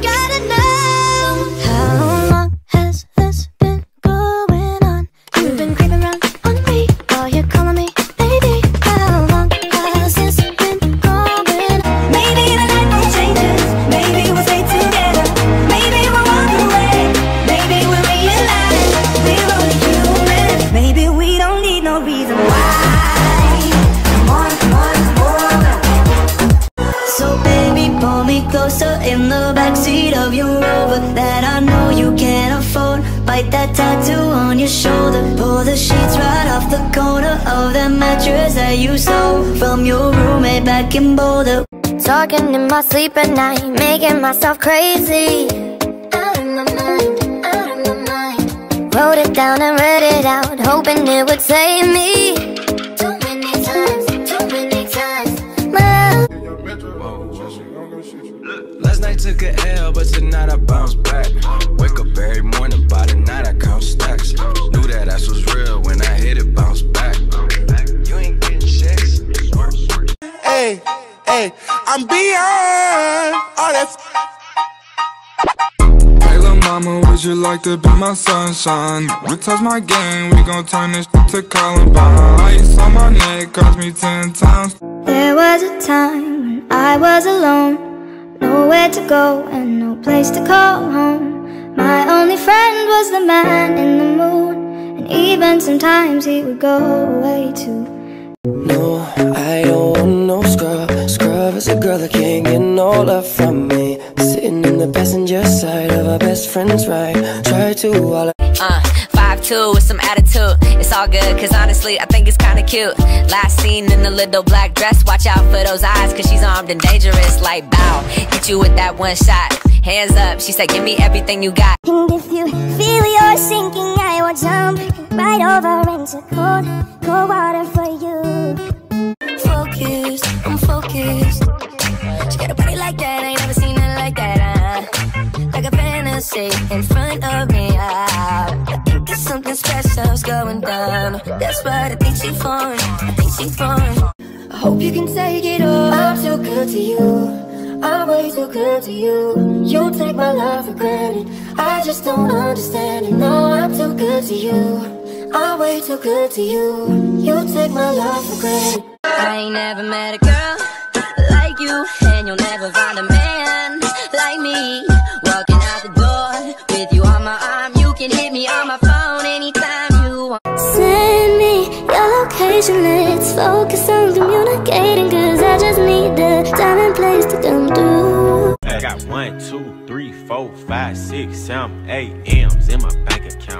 gotta know, how long has this been going on? You've been creeping around on me while you're calling me baby. How long has this been going on? Maybe the night won't change us. Maybe we'll stay together. Maybe we'll walk away. Maybe we'll realize we're only human. Maybe we don't need no reason why. Come on, come on, come on. So baby, pull me closer in the backseat of your Rover that I know you can't afford. Bite that tattoo on your shoulder. Pull the sheets right off the corner of that mattress that you stole from your roommate back in Boulder. Talking in my sleep at night, making myself crazy. Out of my mind, out of my mind. Wrote it down and read it out, hoping it would save me. Too many times, too many times. My last night took a L, but tonight I bounce back. Wake up every morning, by the night I count stacks. Knew that ass was real when I hit it, bounce back. You ain't getting checks. Hey, hey, I'm beyond all that. Hey lil' mama, would you like to be my sunshine? We touch my game, we gon' turn this to Columbine. Ice on my neck cost me 10 times. There was a time when I was alone, nowhere to go and no place to call home. My only friend was the man in the moon, and even sometimes he would go away too. No, I don't want no scrub. Scrub is a girl that can't get no love from me. Sitting in the passenger side of our best friend's ride. Try to all 5'2" with some attitude. It's all good, cause honestly, I think it's kinda cute. Last seen in a little black dress. Watch out for those eyes, cause she's armed and dangerous. Like bow, hit you with that one shot. Hands up, she said, give me everything you got. And if you feel you're sinking, I will jump right over into cold water for you. Focused, I'm focused. She got a body like that, I ain't never seen it like that. Like a fantasy in front of me. I think there's something special's going down. That's what I think she foreign, I think she foreign. I hope you can take it all. I'm so good to you, I'm way too good to you. You take my love for granted, I just don't understand it. No, I'm too good to you, I'm way too good to you. You take my love for granted. I ain't never met a girl like you, and you'll never find a man like me. Walking out the door with you on my arm, you can hit me on my phone anytime you want. Send me your location, let's focus on communicating, cause I just need the time and place to come through. I got 1, 2, 3, 4, 5, 6, 7, 8 M's in my bank account.